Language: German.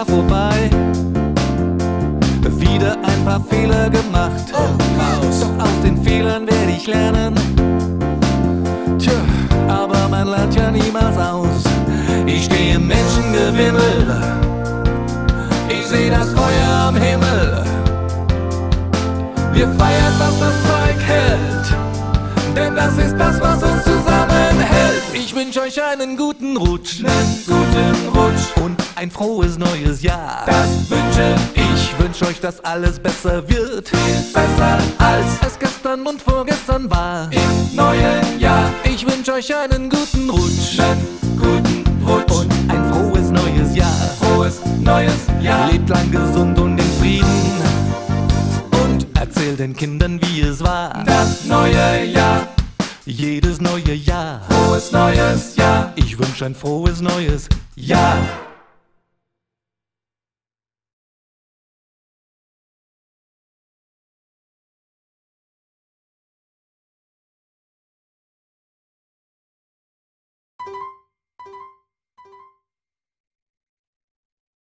Jahr vorbei. Wieder ein paar Fehler gemacht. Doch aus den Fehlern werde ich lernen. Tja, aber man lernt ja niemals aus. Ich stehe im Menschengewimmel, ich sehe das Feuer am Himmel. Wir feiern, was das Zeug hält, denn das ist das, was uns zusammenhält. Ich wünsch euch einen guten Rutsch, und ein frohes neues Jahr. Das wünsche Ich wünsch euch, dass alles besser wird, besser als es gestern und vorgestern war. im neuen Jahr. Ich wünsch euch einen guten Rutsch Guten Rutsch und ein frohes neues Jahr. frohes neues Jahr. Lebt lang gesund und in Frieden und erzählt den Kindern, wie es war. Das neue Jahr, Jedes neue Jahr. frohes neues Jahr. Ich wünsch ein frohes neues Jahr.